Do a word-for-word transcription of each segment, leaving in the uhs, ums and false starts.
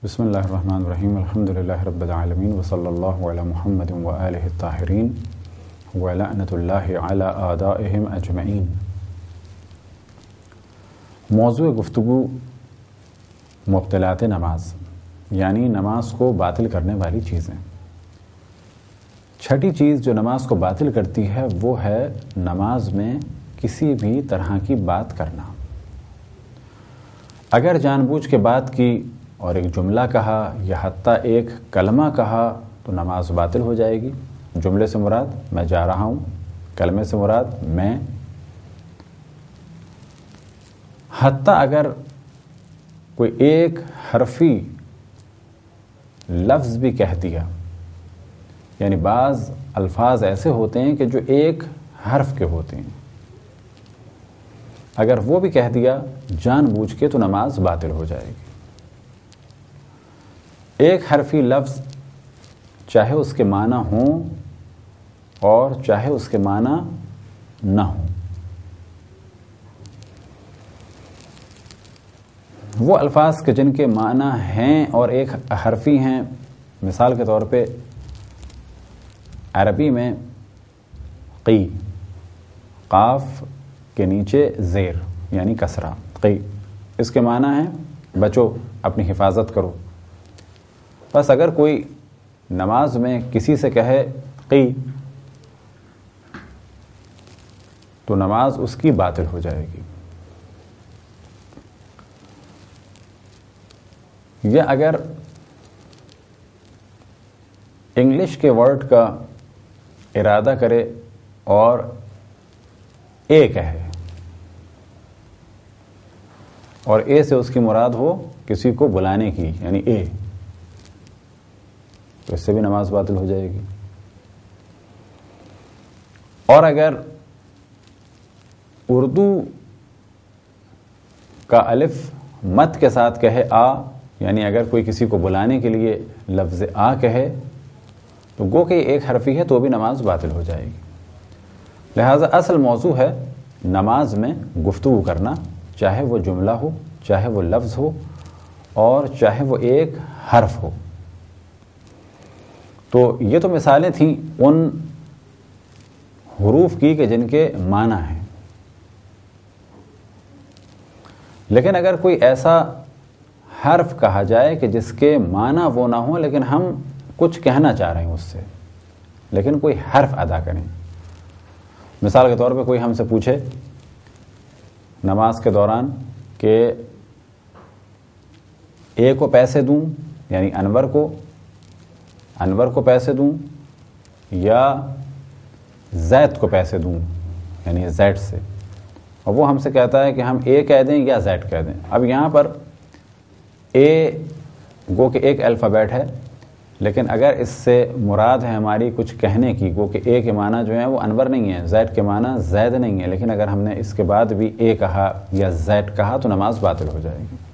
بسم اللہ الرحمن الرحیم الحمد للہ رب العالمین وصلی اللہ علی محمد وآلہ الطاہرین ولعنۃ اللہ علی اعدائہم اجمعین۔ موضوع گفتگو مبطلات نماز، یعنی نماز کو باطل کرنے والی چیزیں۔ چھٹی چیز جو نماز کو باطل کرتی ہے وہ ہے نماز میں کسی بھی طرح کی بات کرنا۔ اگر جان بوجھ کے بات کی اور ایک جملہ کہا یا حتیٰ ایک کلمہ کہا تو نماز باطل ہو جائے گی۔ جملے سے مراد میں جا رہا ہوں، کلمے سے مراد میں۔ حتیٰ اگر کوئی ایک حرفی لفظ بھی کہہ دیا، یعنی بعض الفاظ ایسے ہوتے ہیں کہ جو ایک حرف کے ہوتے ہیں، اگر وہ بھی کہہ دیا جان بوجھ کے تو نماز باطل ہو جائے گی۔ ایک حرفی لفظ چاہے اس کے معنی ہوں اور چاہے اس کے معنی نہ ہوں، وہ الفاظ کے جن کے معنی ہیں اور ایک حرفی ہیں، مثال کے طور پہ عربی میں قی، قاف کے نیچے زیر یعنی کسرہ، قی، اس کے معنی ہیں بچو، اپنی حفاظت کرو۔ بس اگر کوئی نماز میں کسی سے کہے قی تو نماز اس کی باطل ہو جائے گی۔ یا اگر انگلش کے ورڈ کا ارادہ کرے اور اے کہے اور اے سے اس کی مراد ہو کسی کو بلانے کی، یعنی اے، تو اس سے بھی نماز باطل ہو جائے گی۔ اور اگر اردو کا الف مد کے ساتھ کہے آ، یعنی اگر کوئی کسی کو بلانے کے لیے لفظ آ کہے تو گو کہ ایک حرفی ہے تو بھی نماز باطل ہو جائے گی۔ لہٰذا اصل موضوع ہے نماز میں گفتگو کرنا، چاہے وہ جملہ ہو، چاہے وہ لفظ ہو اور چاہے وہ ایک حرف ہو۔ تو یہ تو مثالیں تھیں ان حروف کی کہ جن کے معنی ہیں، لیکن اگر کوئی ایسا حرف کہا جائے کہ جس کے معنی وہ نہ ہوں لیکن ہم کچھ کہنا چاہ رہے ہیں اس سے، لیکن کوئی حرف ادا کریں، مثال کے طور پہ کوئی ہم سے پوچھے نماز کے دوران کہ اے کو پیسے دوں، یعنی انور کو انور کو پیسے دوں یا زید کو پیسے دوں، یعنی زید سے، اور وہ ہم سے کہتا ہے کہ ہم اے کہہ دیں یا زید کہہ دیں۔ اب یہاں پر اے گو کہ ایک الفابیٹ ہے، لیکن اگر اس سے مراد ہے ہماری کچھ کہنے کی، گو کہ اے کے معنی جو ہیں وہ انور نہیں ہے، زید کے معنی زید نہیں ہے، لیکن اگر ہم نے اس کے بعد بھی اے کہا یا زید کہا تو نماز باطل ہو جائے گی۔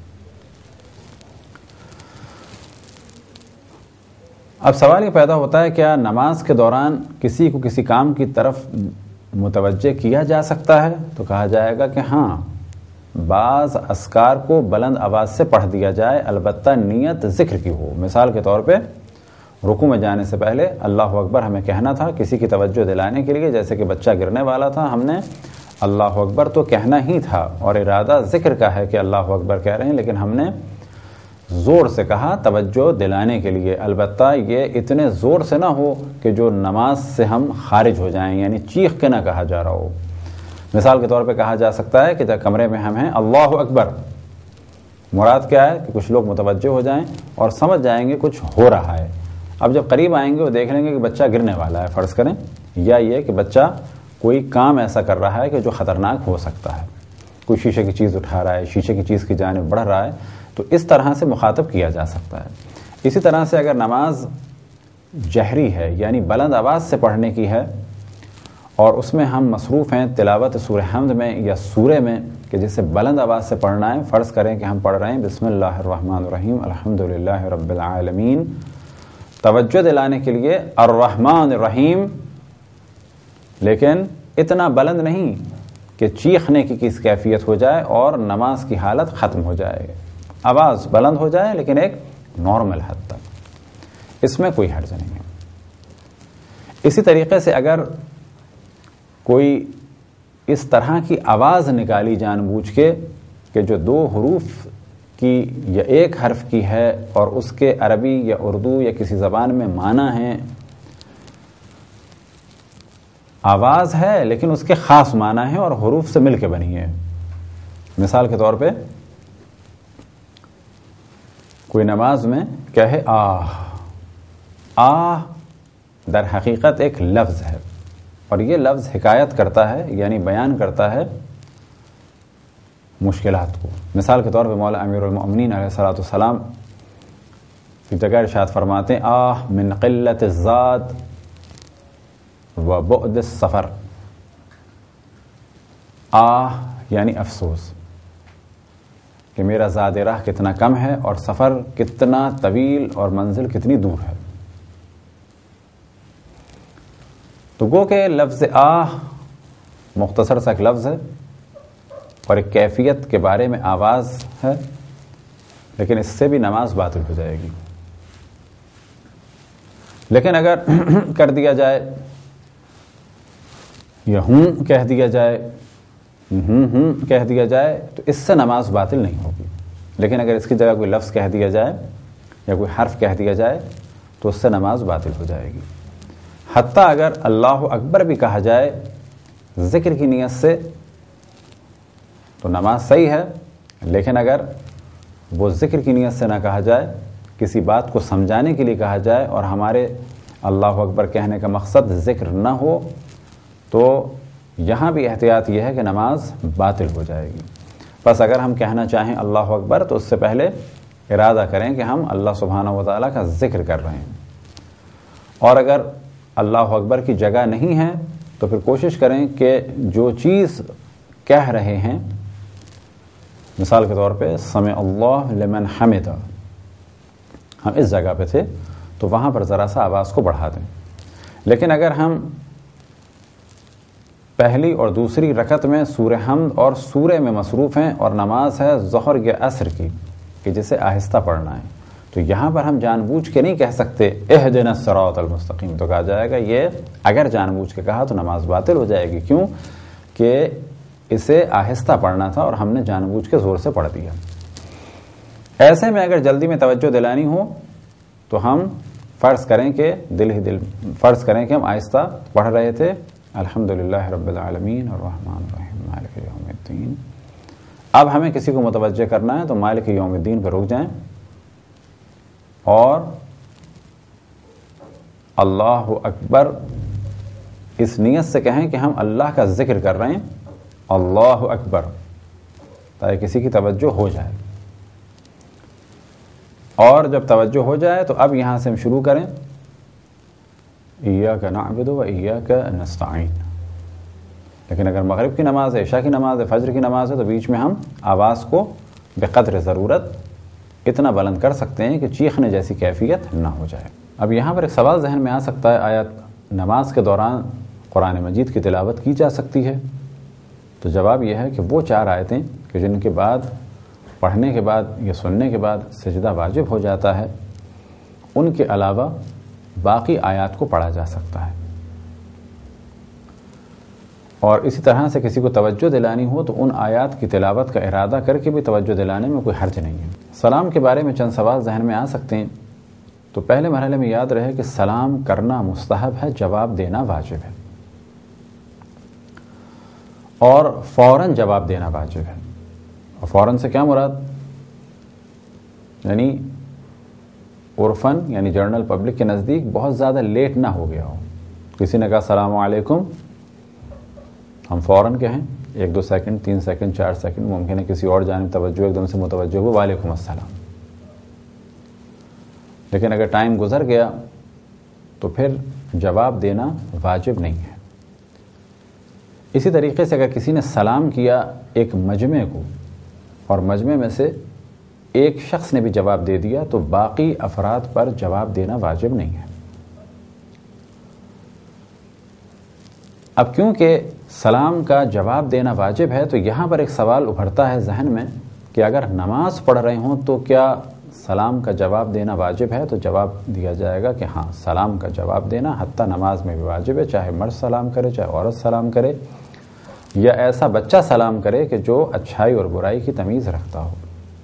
اب سوال یہ پیدا ہوتا ہے کیا نماز کے دوران کسی کو کسی کام کی طرف متوجہ کیا جا سکتا ہے؟ تو کہا جائے گا کہ ہاں، بعض اذکار کو بلند آواز سے پڑھ دیا جائے، البتہ نیت ذکر کی ہو۔ مثال کے طور پہ رکوع میں جانے سے پہلے اللہ اکبر ہمیں کہنا تھا کسی کی توجہ دلانے کے لیے، جیسے کہ بچہ گرنے والا تھا، ہم نے اللہ اکبر تو کہنا ہی تھا اور ارادہ ذکر کا ہے کہ اللہ اکبر کہہ رہے ہیں، لیکن ہم نے زور سے کہا توجہ دلانے کے لیے، البتہ یہ اتنے زور سے نہ ہو کہ جو نماز سے ہم خارج ہو جائیں، یعنی چیخ کے نہ کہا جا رہا ہو۔ مثال کے طور پہ کہا جا سکتا ہے کہ جب کمرے میں ہم ہیں اللہ اکبر، مراد کیا ہے کہ کچھ لوگ متوجہ ہو جائیں اور سمجھ جائیں گے کچھ ہو رہا ہے۔ اب جب قریب آئیں گے وہ دیکھ لیں گے کہ بچہ گرنے والا ہے فرض کریں، یا یہ کہ بچہ کوئی کام ایسا کر رہا ہے کہ جو خطرناک ہو سکتا ہے، کوئی شیشے کی چیز اٹھا رہا ہے، شیشے کی چیز کی جانب بڑھ رہا ہے، تو اس طرح سے مخاطب کیا جا سکتا ہے۔ اسی طرح سے اگر نماز جہری ہے یعنی بلند آواز سے پڑھنے کی ہے اور اس میں ہم مصروف ہیں تلاوت سورہ حمد میں یا سورے میں کہ جسے بلند آواز سے پڑھنا ہے، فرض کریں کہ ہم پڑھ رہے ہیں بسم اللہ الرحمن الرحیم الحمدللہ رب العالمین، توجہ دلانے کے لیے الرحمن الرحیم، لیکن اتنا بلند نہیں کہ چیخنے کی کس کیفیت ہو جائے اور نماز کی حالت ختم ہو جائے، آواز بلند ہو جائے لیکن ایک نارمل حد تک، اس میں کوئی حرج نہیں ہے۔ اسی طریقے سے اگر کوئی اس طرح کی آواز نکالی جان بوجھ کے کہ جو دو حروف کی یا ایک حرف کی ہے اور اس کے عربی یا اردو یا کسی زبان میں معنی ہیں، آواز ہے لیکن اس کے خاص معنی ہیں اور حروف سے مل کے بنی ہے۔ مثال کے طور پہ کوئی نماز میں کہے آہ، آہ در حقیقت ایک لفظ ہے، اور یہ لفظ حکایت کرتا ہے یعنی بیان کرتا ہے مشکلات کو۔ مثال کے طور پہ مولا امیر المؤمنین علیہ الصلوۃ والسلام کی جگہ ارشاد فرماتے ہیں آہ من قلت الزاد و بعد السفر، آہ یعنی افسوس کہ میرا زاد راہ کتنا کم ہے اور سفر کتنا طویل اور منزل کتنی دور ہے۔ تو گو کہ لفظ آہ مختصر سا ایک لفظ ہے اور ایک کیفیت کے بارے میں آواز ہے، لیکن اس سے بھی نماز باطل ہو جائے گی۔ لیکن اگر کر دیا جائے یا ہوں کہہ دیا جائے، ہوں ہوں کہہ دیا جائے تو اس سے نماز باطل نہیں ہوگی، لیکن اگر اس کی جگہ کوئی لفظ کہہ دیا جائے یا کوئی حرف کہہ دیا جائے تو اس سے نماز باطل ہو جائے گی۔ حتیٰ اگر اللہ اکبر بھی کہا جائے ذکر کی نیت سے تو نماز صحیح ہے، لیکن اگر وہ ذکر کی نیت سے نہ کہا جائے، کسی بات کو سمجھانے کے لیے کہا جائے اور ہمارے اللہ اکبر کہنے کا مقصد ذکر نہ ہو تو یہاں بھی احتیاط یہ ہے کہ نماز باطل ہو جائے گی۔ بس اگر ہم کہنا چاہیں اللہ اکبر تو اس سے پہلے ارادہ کریں کہ ہم اللہ سبحانہ و تعالیٰ کا ذکر کر رہے ہیں، اور اگر اللہ اکبر کی جگہ نہیں ہے تو پھر کوشش کریں کہ جو چیز کہہ رہے ہیں، مثال کے طور پہ سمع اللہ لمن حمدہ، ہم اس جگہ پہ تھے تو وہاں پر ذرا سا آواز کو بڑھا دیں۔ لیکن اگر ہم پہلی اور دوسری رکعت میں سورہ حمد اور سورہ میں مصروف ہیں اور نماز ہے ظہر یا عصر کی کہ جسے آہستہ پڑھنا ہے، تو یہاں پر ہم جان بوجھ کے نہیں کہہ سکتے اہدنا الصراط المستقیم، تو کہا جائے گا یہ اگر جان بوجھ کے کہا تو نماز باطل ہو جائے گی۔ کیوں کہ اسے آہستہ پڑھنا تھا اور ہم نے جان بوجھ کے زور سے پڑھ دیا۔ ایسے میں اگر جلدی میں توجہ دلانی ہو تو ہم فرض کریں کہ دل ہی دل فرض کریں کہ ہم آہستہ پڑھ رہے تھے الحمدللہ رب العالمین الرحمن الرحیم مالک یوم الدین، اب ہمیں کسی کو متوجہ کرنا ہے تو مالک یوم الدین پہ رک جائیں اور اللہ اکبر اس نیت سے کہیں کہ ہم اللہ کا ذکر کر رہے ہیں، اللہ اکبر، تاکہ کسی کی توجہ ہو جائے۔ اور جب توجہ ہو جائے تو اب یہاں سے ہم شروع کریں ایاک نعبد و ایاک نستعین۔ لیکن اگر مغرب کی نماز ہے، عشاء کی نماز ہے، فجر کی نماز ہے تو بیچ میں ہم آواز کو بقدر ضرورت اتنا بلند کر سکتے ہیں کہ چیخنے جیسی کیفیت نہ ہو جائے۔ اب یہاں پر ایک سوال ذہن میں آ سکتا ہے، آیا نماز کے دوران قرآن مجید کی تلاوت کی جا سکتی ہے؟ تو جواب یہ ہے کہ وہ چار آیتیں کہ جن کے بعد پڑھنے کے بعد یا سننے کے بعد سجدہ واجب ہو جاتا ہے، ان کے علاوہ باقی آیات کو پڑھا جا سکتا ہے۔ اور اسی طرح سے کسی کو توجہ دلانی ہو تو ان آیات کی تلاوت کا ارادہ کر کے بھی توجہ دلانے میں کوئی حرج نہیں ہے۔ سلام کے بارے میں چند سوال ذہن میں آ سکتے ہیں۔ تو پہلے مرحلے میں یاد رہے کہ سلام کرنا مستحب ہے، جواب دینا واجب ہے، اور فوراً جواب دینا واجب ہے۔ اور فوراً سے کیا مراد؟ یعنی عرفاً یعنی جنرل پبلک کے نزدیک بہت زیادہ لیٹ نہ ہو گیا ہو، کسی نے کہا السلام علیکم، ہم فوراً کہیں، ایک دو سیکنڈ، تین سیکنڈ، چار سیکنڈ، ممکن ہے کسی اور جانب توجہ ایک دم سے متوجہ ہو وعلیکم السلام۔ لیکن اگر ٹائم گزر گیا تو پھر جواب دینا واجب نہیں ہے۔ اسی طریقے سے اگر کسی نے سلام کیا ایک مجمع کو اور مجمع میں سے ایک شخص نے بھی جواب دے دیا تو باقی افراد پر جواب دینا واجب نہیں ہے۔ اب کیونکہ سلام کا جواب دینا واجب ہے تو یہاں پر ایک سوال ابھرتا ہے ذہن میں کہ اگر نماز پڑھ رہے ہوں تو کیا سلام کا جواب دینا واجب ہے تو جواب دیا جائے گا کہ ہاں سلام کا جواب دینا حتیٰ نماز میں بھی واجب ہے، چاہے مرد سلام کرے چاہے عورت سلام کرے، یا ایسا بچہ سلام کرے کہ جو اچھائی اور برائی کی تمیز رکھتا ہو۔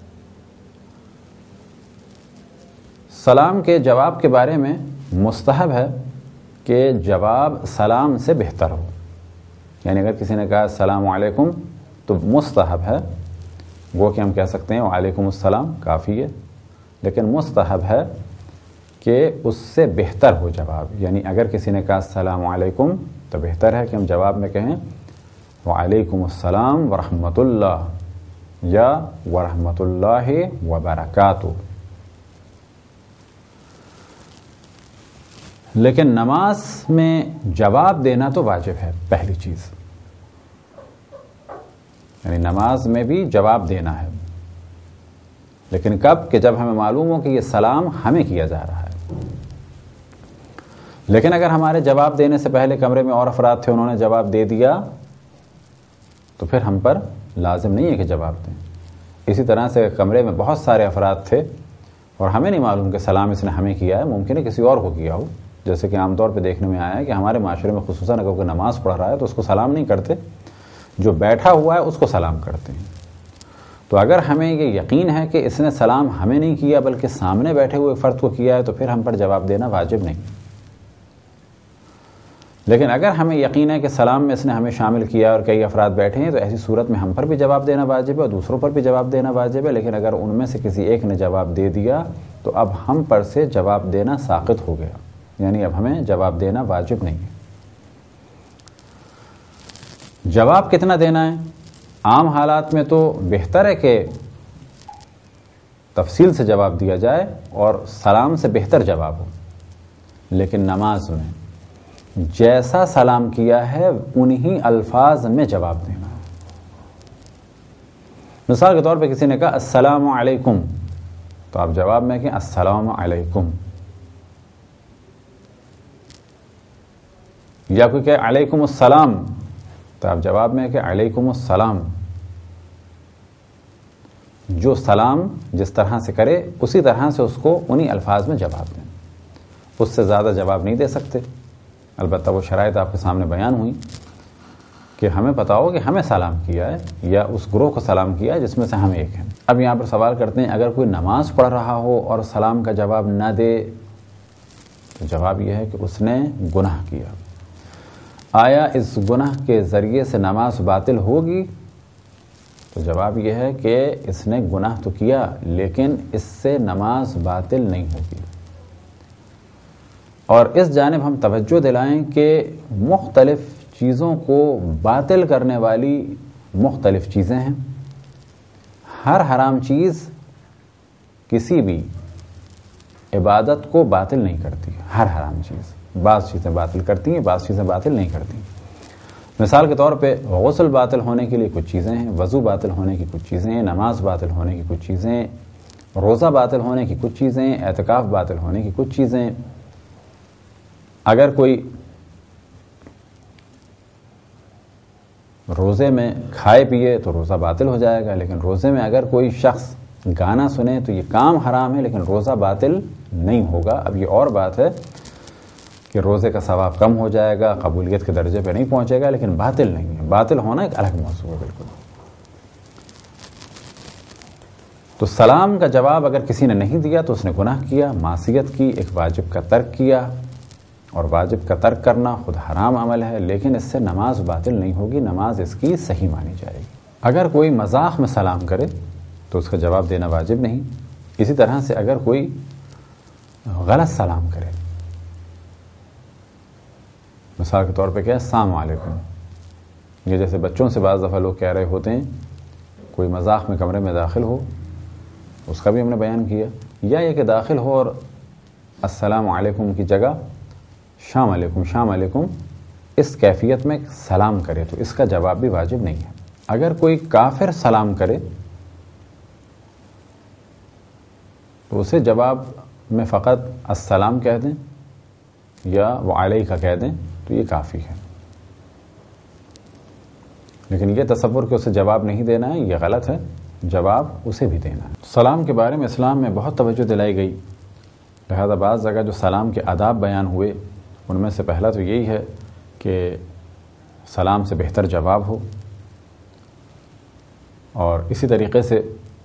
سلام کے جواب کے بارے میں مستحب ہے کہ جواب سلام سے بہتر ہو، یعنی اگر کسی نے کہا السلام علیکم تو مستحب ہے، وہ کہ ہم کہہ سکتے ہیں وعلیکم السلام کافی ہے، لیکن مستحب ہے کہ اس سے بہتر ہو جواب، یعنی اگر کسی نے کہا السلام علیکم تو بہتر ہے کہ ہم جواب میں کہیں وعلیکم السلام ورحمۃ اللہ یا ورحمۃ اللہ وبرکاتہ۔ لیکن نماز میں جواب دینا تو واجب ہے پہلی چیز، یعنی نماز میں بھی جواب دینا ہے، لیکن کب؟ کہ جب ہمیں معلوم ہو کہ یہ سلام ہمیں کیا جا رہا ہے۔ لیکن اگر ہمارے جواب دینے سے پہلے کمرے میں اور افراد تھے، انہوں نے جواب دے دیا تو پھر ہم پر لازم نہیں ہے کہ جواب دیں۔ اسی طرح سے کمرے میں بہت سارے افراد تھے اور ہمیں نہیں معلوم کہ سلام اس نے ہمیں کیا ہے، ممکن ہے کسی اور کو کیا ہو، جیسے کہ عام طور پہ دیکھنے میں آیا ہے کہ ہمارے معاشرے میں خصوصاً اگر کوئی نماز پڑھ رہا ہے تو اس کو سلام نہیں کرتے، جو بیٹھا ہوا ہے اس کو سلام کرتے ہیں۔ تو اگر ہمیں یہ یقین ہے کہ اس نے سلام ہمیں نہیں کیا بلکہ سامنے بیٹھے ہوئے فرد کو کیا ہے تو پھر ہم پر جواب دینا واجب نہیں۔ لیکن اگر ہمیں یقین ہے کہ سلام میں اس نے ہمیں شامل کیا اور کئی افراد بیٹھے ہیں تو ایسی صورت میں ہم پر بھی جواب دینا واجب ہے اور دوسروں پر بھی جواب دینا واجب ہے، لیکن اگر ان میں سے کسی ایک نے جواب دے دیا تو اب ہم پر سے جواب دینا ساقط ہو گیا، یعنی اب ہمیں جواب دینا واجب نہیں ہے۔ جواب کتنا دینا ہے؟ عام حالات میں تو بہتر ہے کہ تفصیل سے جواب دیا جائے اور سلام سے بہتر جواب ہو، لیکن نماز میں جیسا سلام کیا ہے انہی الفاظ میں جواب دینا ہے۔ مثال کے طور پہ کسی نے کہا السلام علیکم تو آپ جواب میں کہیں السلام علیکم، یا کوئی کہ علیکم السلام تو آپ جواب میں کہ علیکم السلام۔ جو سلام جس طرح سے کرے اسی طرح سے اس کو انہی الفاظ میں جواب دیں، اس سے زیادہ جواب نہیں دے سکتے۔ البتہ وہ شرائط آپ کے سامنے بیان ہوئی کہ ہمیں پتہ ہو کہ ہمیں سلام کیا ہے یا اس گروہ کو سلام کیا ہے جس میں سے ہم ایک ہیں۔ اب یہاں پر سوال کرتے ہیں اگر کوئی نماز پڑھ رہا ہو اور سلام کا جواب نہ دے تو جواب یہ ہے کہ اس نے گناہ کیا۔ آیا اس گناہ کے ذریعے سے نماز باطل ہوگی؟ تو جواب یہ ہے کہ اس نے گناہ تو کیا لیکن اس سے نماز باطل نہیں ہوگی۔ اور اس جانب ہم توجہ دلائیں کہ مختلف چیزوں کو باطل کرنے والی مختلف چیزیں ہیں۔ ہر حرام چیز کسی بھی عبادت کو باطل نہیں کرتی، ہر حرام چیز، بعض چیزیں باطل کرتی ہیں بعض چیزیں باطل نہیں کرتی۔ مثال کے طور پہ غسل باطل ہونے کے لیے کچھ چیزیں ہیں، وضو باطل ہونے کی کچھ چیزیں ہیں، نماز باطل ہونے کی کچھ چیزیں، روزہ باطل ہونے کی کچھ چیزیں، اعتکاف باطل ہونے کی کچھ چیزیں۔ اگر کوئی روزے میں کھائے پیے تو روزہ باطل ہو جائے گا، لیکن روزے میں اگر کوئی شخص گانا سنے تو یہ کام حرام ہے لیکن روزہ باطل نہیں ہوگا۔ اب یہ اور بات ہے کہ روزے کا ثواب کم ہو جائے گا، قبولیت کے درجے پہ نہیں پہنچے گا، لیکن باطل نہیں ہے۔ باطل ہونا ایک الگ موضوع ہے بالکل۔ تو سلام کا جواب اگر کسی نے نہیں دیا تو اس نے گناہ کیا، معصیت کی، ایک واجب کا ترک کیا، اور واجب کا ترک کرنا خود حرام عمل ہے، لیکن اس سے نماز باطل نہیں ہوگی، نماز اس کی صحیح مانی جائے گی۔ اگر کوئی مذاق میں سلام کرے تو اس کا جواب دینا واجب نہیں۔ اسی طرح سے اگر کوئی غلط سلام کرے، مثال کے طور پہ کیا السلام علیکم، یہ جیسے بچوں سے بعض دفعہ لوگ کہہ رہے ہوتے ہیں، کوئی مذاق میں کمرے میں داخل ہو، اس کا بھی ہم نے بیان کیا، یا یہ کہ داخل ہو اور السلام علیکم کی جگہ شام علیکم شام علیکم اس کیفیت میں سلام کرے تو اس کا جواب بھی واجب نہیں ہے۔ اگر کوئی کافر سلام کرے تو اسے جواب میں فقط السلام کہہ دیں یا وعلیکہ کہہ دیں تو یہ کافی ہے، لیکن یہ تصور کہ اسے جواب نہیں دینا ہے یہ غلط ہے۔ جواب اسے بھی دینا ہے۔ سلام کے بارے میں اسلام میں بہت توجہ دلائی گئی، لہذا بعض جگہ جو سلام کے آداب بیان ہوئے ان میں سے پہلا تو یہی ہے کہ سلام سے بہتر جواب ہو، اور اسی طریقے سے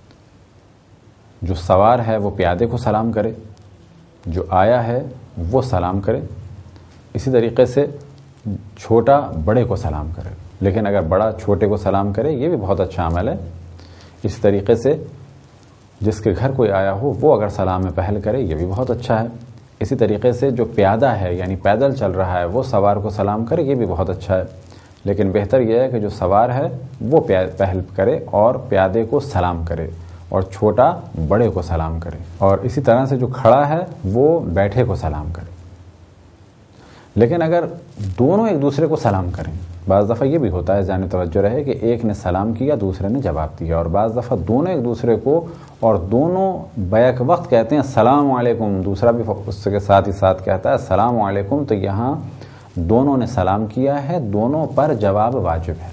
جو سوار ہے وہ پیادے کو سلام کرے، جو آیا ہے وہ سلام کرے، اسی طریقے سے چھوٹا بڑے کو سلام کرے، لیکن اگر بڑا چھوٹے کو سلام کرے یہ بھی بہت اچھا عمل ہے۔ اسی طریقے سے جس کے گھر کوئی آیا ہو وہ اگر سلام میں پہل کرے یہ بھی بہت اچھا ہے۔ اسی طریقے سے جو پیادہ ہے یعنی پیدل چل رہا ہے وہ سوار کو سلام کرے یہ بھی بہت اچھا ہے، لیکن بہتر یہ ہے کہ جو سوار ہے وہ پہل کرے اور پیادے کو سلام کرے اور چھوٹا بڑے کو سلام کرے، اور اسی طرح سے جو کھڑا ہے وہ بیٹھے کو سلام کرے۔ لیکن اگر دونوں ایک دوسرے کو سلام کریں، بعض دفعہ یہ بھی ہوتا ہے، ذہن توجہ رہے کہ ایک نے سلام کیا دوسرے نے جواب دیا، اور بعض دفعہ دونوں ایک دوسرے کو اور دونوں بیک وقت کہتے ہیں السلام علیکم، دوسرا بھی اس کے ساتھ ہی ساتھ کہتا ہے السلام علیکم، تو یہاں دونوں نے سلام کیا ہے، دونوں پر جواب واجب ہے۔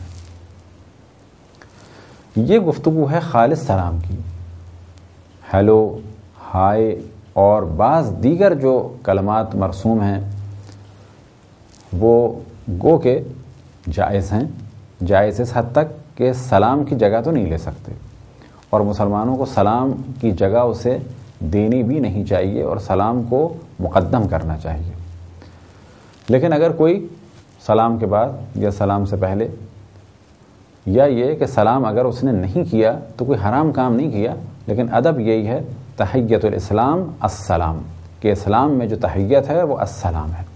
یہ گفتگو ہے خالص سلام کی، ہیلو، ہائے اور بعض دیگر جو کلمات مرسوم ہیں وہ گو کے جائز ہیں، جائز اس حد تک کہ سلام کی جگہ تو نہیں لے سکتے، اور مسلمانوں کو سلام کی جگہ اسے دینی بھی نہیں چاہیے اور سلام کو مقدم کرنا چاہیے۔ لیکن اگر کوئی سلام کے بعد یا سلام سے پہلے، یا یہ کہ سلام اگر اس نے نہیں کیا تو کوئی حرام کام نہیں کیا، لیکن ادب یہی ہے تحیت الاسلام السلام، کہ اسلام میں جو تحیت ہے وہ السلام ہے۔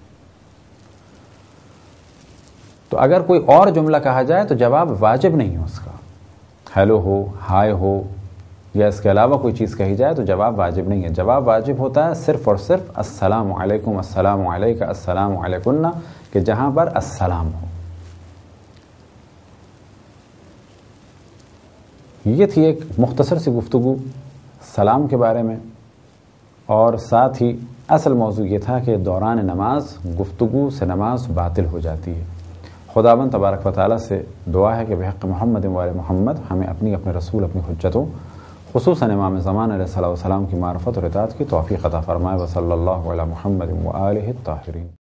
تو اگر کوئی اور جملہ کہا جائے تو جواب واجب نہیں ہے اس کا، ہیلو ہو، ہائے ہو یا اس کے علاوہ کوئی چیز کہی جائے تو جواب واجب نہیں ہے۔ جواب واجب ہوتا ہے صرف اور صرف السلام علیکم، السلام علیکہ، السلام علیکن، کہ جہاں پر السلام ہو۔ یہ تھی ایک مختصر سی گفتگو سلام کے بارے میں، اور ساتھ ہی اصل موضوع یہ تھا کہ دوران نماز گفتگو سے نماز باطل ہو جاتی ہے۔ خداوند تبارک و تعالیٰ سے دعا ہے کہ بحق محمد و آل محمد ہمیں اپنی اپنے رسول اپنی حجتوں خصوصاً امام زمان علیہ الصلوۃ والسلام کی معرفت اور اطاعت کی توفیق عطا فرمائے۔ وصلی اللہ علی محمد و آلہ الطاہرین۔